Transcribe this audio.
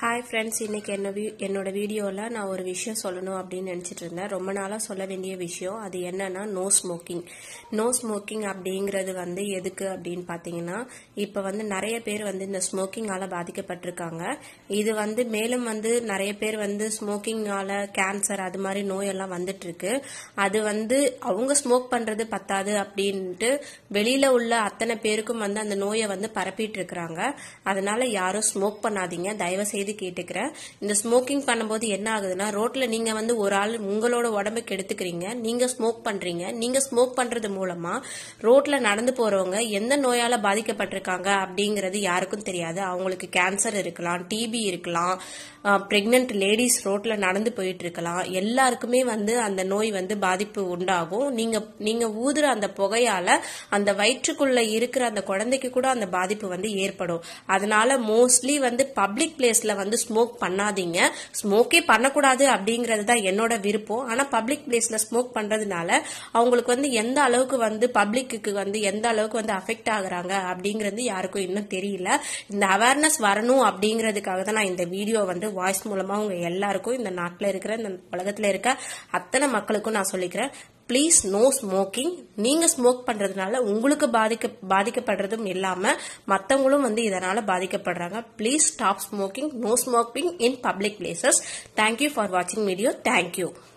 Hi friends, இன்னைக்கு என்னோட வீடியோவில் நான் ஒரு விஷயம் சொல்லணும் அப்படின்னு நினச்சிட்டு இருந்தேன். ரொம்ப நாளாக சொல்ல வேண்டிய விஷயம். அது என்னன்னா நோ ஸ்மோக்கிங் அப்படிங்கிறது எதுக்கு அப்படின்னு பார்த்தீங்கன்னா, இப்போ நிறைய பேர் இந்த ஸ்மோக்கிங்கால பாதிக்கப்பட்டிருக்காங்க. இது மேலும் நிறைய பேர் ஸ்மோக்கிங்கால கேன்சர் அது மாதிரி நோயெல்லாம் வந்துட்டு இருக்கு. அது அவங்க ஸ்மோக் பண்றது பத்தாது அப்படின்ட்டு வெளியில உள்ள அத்தனை பேருக்கும் அந்த நோயை பரப்பிட்டு இருக்கிறாங்க. அதனால யாரும் ஸ்மோக் பண்ணாதீங்க, தயவு செய்து கேட்டுக்கிறேன். இந்த ஸ்மோக்கிங் பண்ணும்போது என்ன ஆகுதுன்னா, ரோட்ல நீங்க ஒரு ஆள் உங்களோட உடம்புக்கு எடுத்துக்கிறீங்க, நீங்க ஸ்மோக் பண்றீங்க. நீங்க ஸ்மோக் பண்றது மூலமா ரோட்ல நடந்து போறவங்க எந்த நோயால பாதிக்கப்பட்டிருக்காங்க அப்படிங்கிறது யாருக்கும் தெரியாது. அவங்களுக்கு கேன்சர் இருக்கலாம், டிபி இருக்கலாம், பிரெக்னன்ட் லேடிஸ் ரோட்ல நடந்து போயிட்டு இருக்கலாம். எல்லாருக்குமே அந்த நோய் பாதிப்பு உண்டாகும். நீங்க ஊதுற அந்த புகையால அந்த வயிற்றுக்குள்ள இருக்கிற அந்த குழந்தைக்கு கூட அந்த பாதிப்பு ஏற்படும். அதனால மோஸ்ட்லி பப்ளிக் பிளேஸ்ல ஸ்மோக் பண்ணாதீங்க. ஸ்மோக்கே பண்ணக்கூடாது அப்படிங்கறது தான் என்னோட விருப்பம். ஆனா பப்ளிக் பிளேஸ்ல ஸ்மோக் பண்றதுனால அவங்களுக்கு எந்த அளவுக்கு பப்ளிக்கு எந்த அளவுக்கு அஃபெக்ட் ஆகுறாங்க அப்படிங்கறது யாருக்கும் இன்னும் தெரியல. இந்த அவேர்னஸ் வரணும் அப்படிங்கறதுக்காக தான் நான் இந்த வீடியோ வாய்ஸ் மூலமா உங்க எல்லாருக்கும், இந்த நாட்டில் இருக்கிற இந்த உலகத்துல இருக்க அத்தனை மக்களுக்கும் நான் சொல்லிக்கிறேன். Please no smoking. நீங்க ஸ்மோக் பண்றதுனால உங்களுக்கு பாதிக்கப்படுறதும் இல்லாம மத்தவங்களும் இதனால பாதிக்கப்படுறாங்க. Please stop smoking. No smoking in public places. Thank you for வாட்சிங் வீடியோ. தேங்க்யூ.